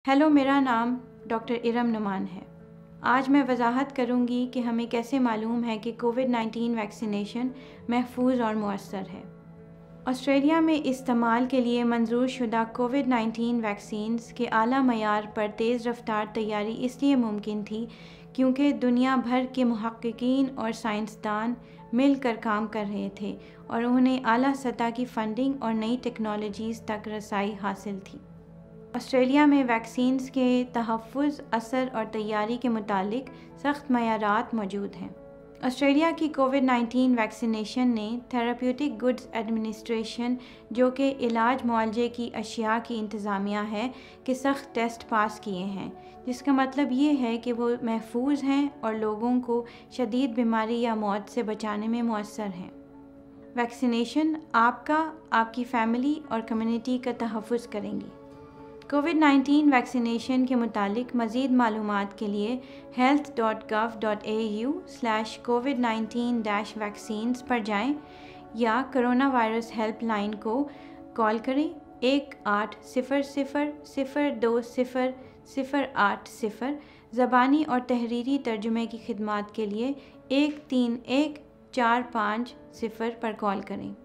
Hello, मेरा नाम doctor Iram Numan है। आज मैं वजाहत करूंगी कि हमें कैसे मालूम है कि कोविड-19 वैक्सीनेशन महफूज और मुअस्सर है। ऑस्ट्रेलिया में इस्तेमाल के लिए मंजूर शुदा कोविड-19 वैक्सीन्स के आला मयार पर तेज़ रफ्तार तैयारी इसलिए मुमकिन थी क्योंकि दुनिया भर के मुहक्किकीन और साइंसदान मिलकर काम कर रहे थे और उन्हें आला सतह की फंडिंग और नई टेक्नोलॉजीज़ तक रसाई हासिल थी। ऑस्ट्रेलिया में वैक्सीन्स के तहफ़्फ़ुज़, असर और तैयारी के मुतालिक सख्त मयारात मौजूद हैं। ऑस्ट्रेलिया की कोविड-19 वैक्सीनेशन ने थेरेप्यूटिक गुड्स एडमिनिस्ट्रेशन, जो कि इलाज मुआलजे की अशिया की इंतज़ामिया है, के सख्त टेस्ट पास किए हैं, जिसका मतलब ये है कि वो महफूज हैं और लोगों को शदीद बीमारी या मौत से बचाने में मुअस्सर हैं। वैक्सीनेशन आपका, आपकी फ़ैमिली और कम्युनिटी का तहफ़्फ़ुज़ करेंगी। कोविड-19 वैक्सीनेशन के मुतालिक मज़ीद मालूमात के लिए health.gov.au/covid19-vaccines पर जाएं या कोरोना वायरस हेल्पलाइन को कॉल करें 1800-020-080। ज़बानी और तहरीरी तर्जुमे की खिदमात के लिए 131450 पर कॉल करें।